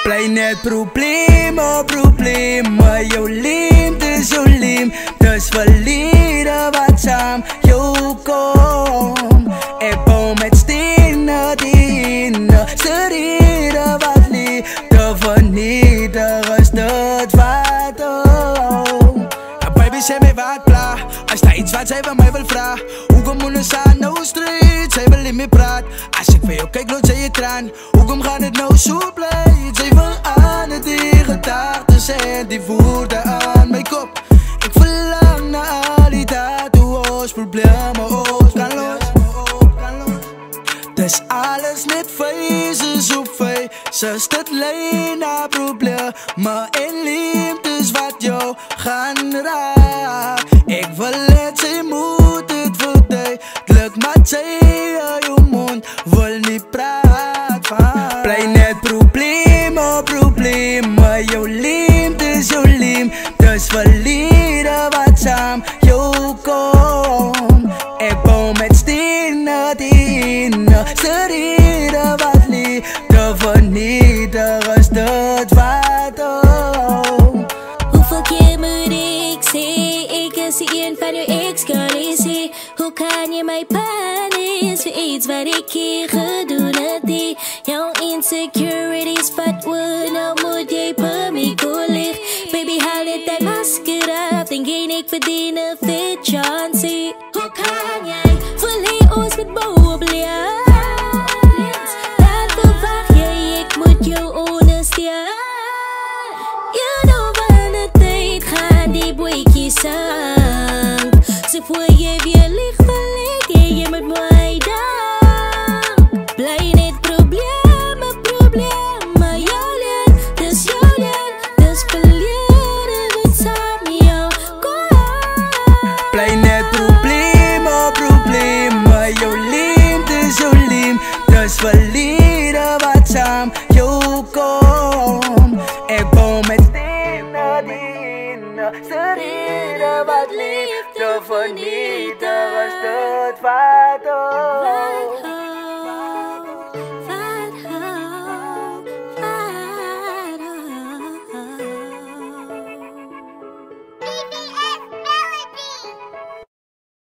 Blij net problemen, problemen. Jouw liefde is jouw liefde. Dus verleden wat samen jou kom. Ik bouw met stenen die studeren wat liefde vernietigen is dat wat om. Baby, zeg mij wat pla. Als daar iets wat zij van mij wil vragen. Hoe kom je nou no street? Zij wil in me praat. Als ik voor jou kijk, loopt zij je traan. Hoe kom gaat het nou zo blij? Zij wil aan het die gedachten zijn. Die voerden aan mijn kop. Ik verlang naar al die tatoeages. Problemen, oos, kan los. Dus alles net fijn, ze zo fijn. Ze staat alleen naar problemen en liefdes wat jou gaan raak. Ik wil het, zij moet het verduidelijk, maar zij je mond wil niet praten. Blij net problemen, problemen. Jouw liefde is jouw liefde. Dus verleden wat samen jou kom. Ik bouw met stenen die studeren wat liefde vernietigen is dat wat om. Hoeveel keer moet ik zeggen, ik is een van uw ex-collega's. Hoe kan je mij pannen voor iets wat ik hier gedaan heb? Jouw insecurities, wat we nou moet jij bij mij collega. Baby, haal het dat masker af, denk ik verdien een fit chance. Hoe kan jij verleden ons met bovenblind? Dan verwacht jij, ik moet jou ondersteunen. Je know van de tijd gaan die boeikjes zang. Ze voor je weer licht verleggen, je met mij dan. Blij net problemen, problemen. Jouw lijn, dus verleden we samen jou komen. Blij net problemen, problemen. Jouw liefde is jouw liefde. Dus verleden wat samen jou kom. Ik bouw met stenen die studeren wat liefde vernietigen is dat wat